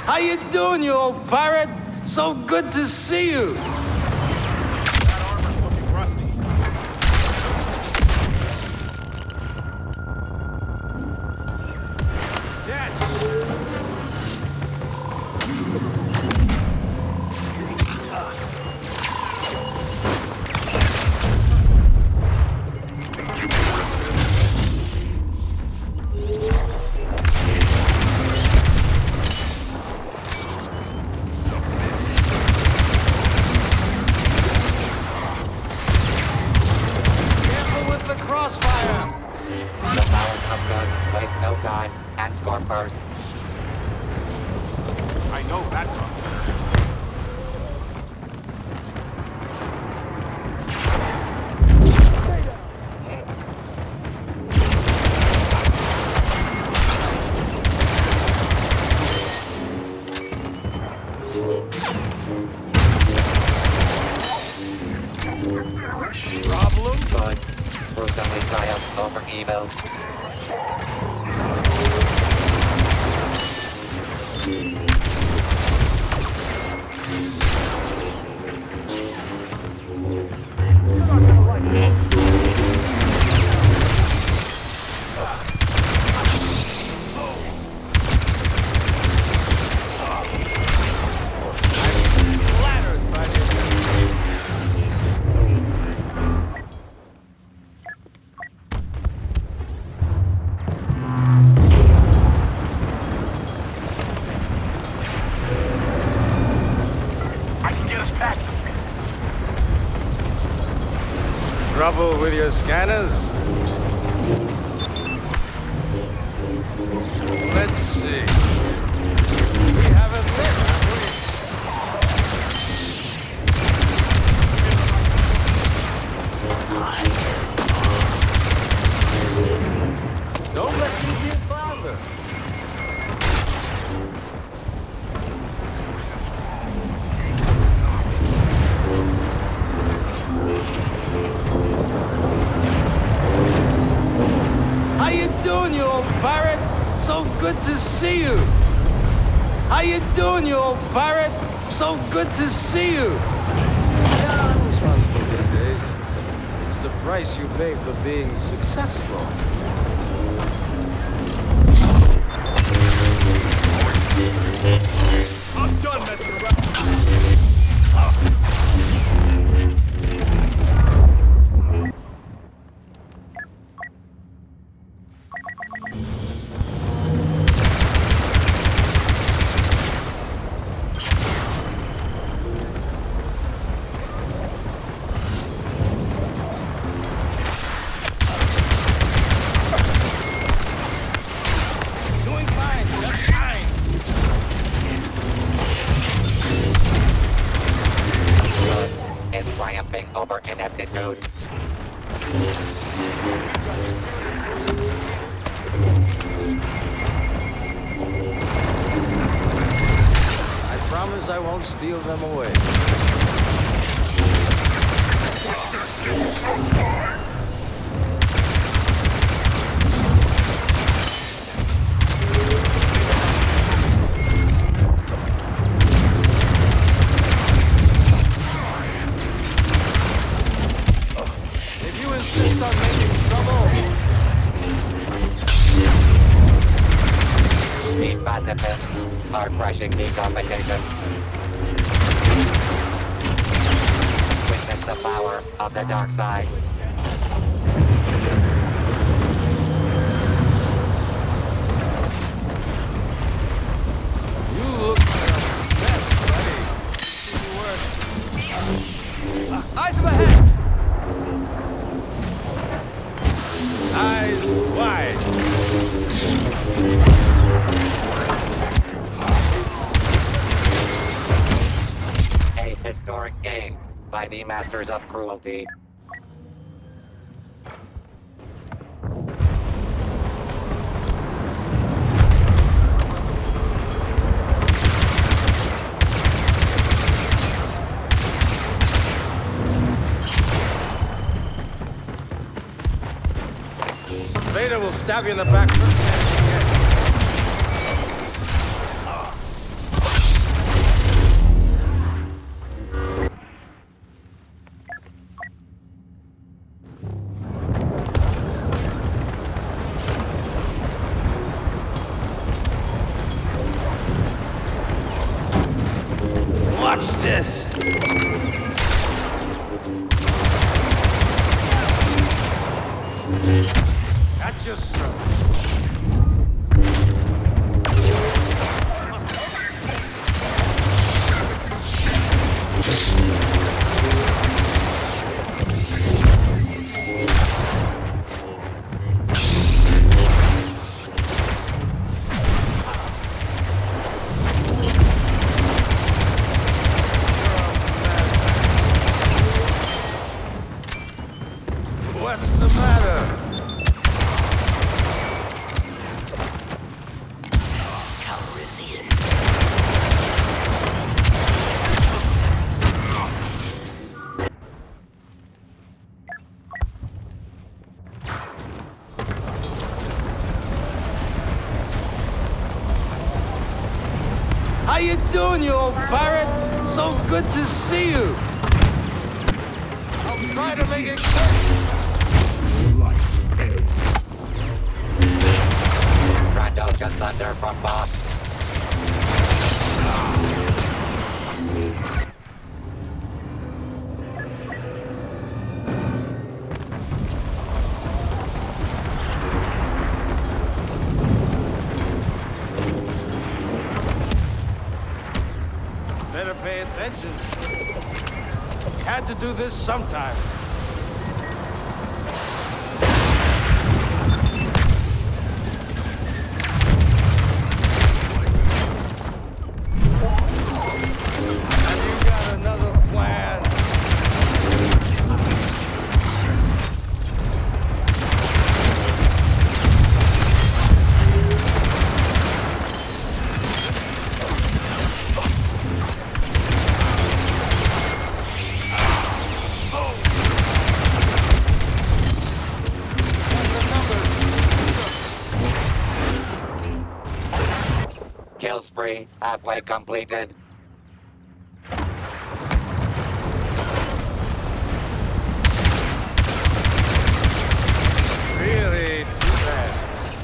How you doing, you old pirate? So good to see you. That armor's looking rusty. I know that from Problem? Good. Gruesomely triumph over evil. Trouble with your scanners? Let's see. We haven't missed. Don't let me get farther. How you doing, you old pirate? So good to see you. How you doing, you old pirate? So good to see you. Yeah, I'm responsible these days. It's the price you pay for being successful. I'm done messing around. Doing fine, just fine. Good is triumphing over ineptitude. I promise I won't steal them away. If you insist on making trouble, The pacifist, heart-crushing decompensation. Witness the power of the dark side. you look your best, buddy. See you worse. Eyes ahead! Eyes wide. A historic gain by the masters of cruelty. Vader will stab you in the back. this. At your service. What's the matter? Calrizzian. How you doing, you old pirate? So good to see you. I'll try to make it quick. Trandoshan Thunder from Boss. Better pay attention. Had to do this sometime. Have you got another plan? Kill spree halfway completed. Really too bad.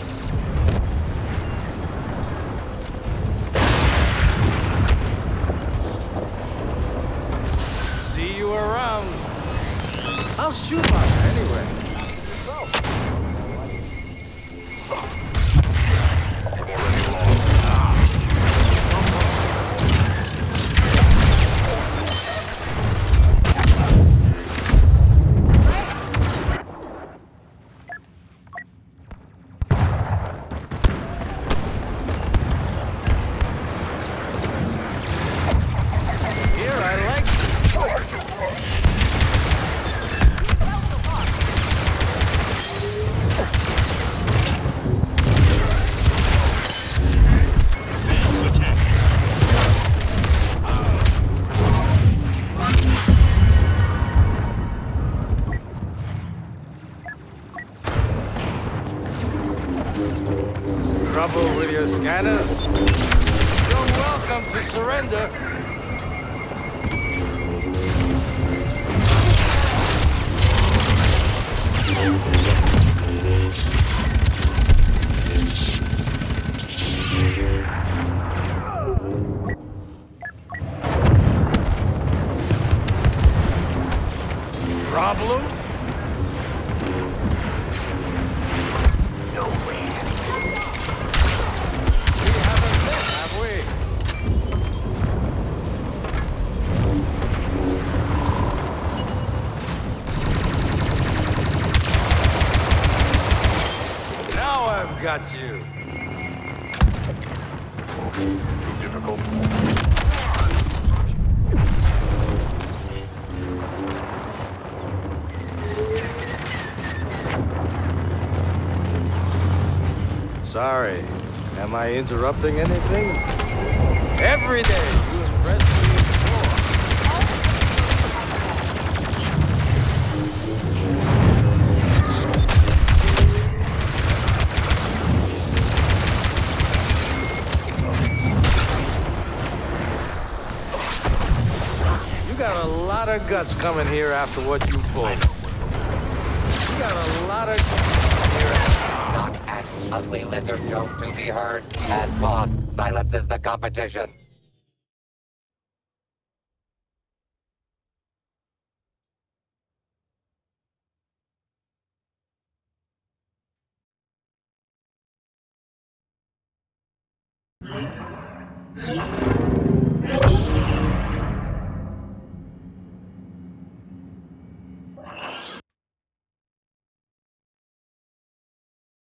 See you around. How's Schumacher anyway? Here, I like trouble with your scanners. You're welcome to surrender. Problem? We haven't met, have we? Now I've got you. Too difficult. Sorry. Am I interrupting anything? Every day you impress me more. You got a lot of guts coming here after what you pulled. You got a lot of guts here after. Not an ugly lizard joke to be heard, as Boss silences the competition.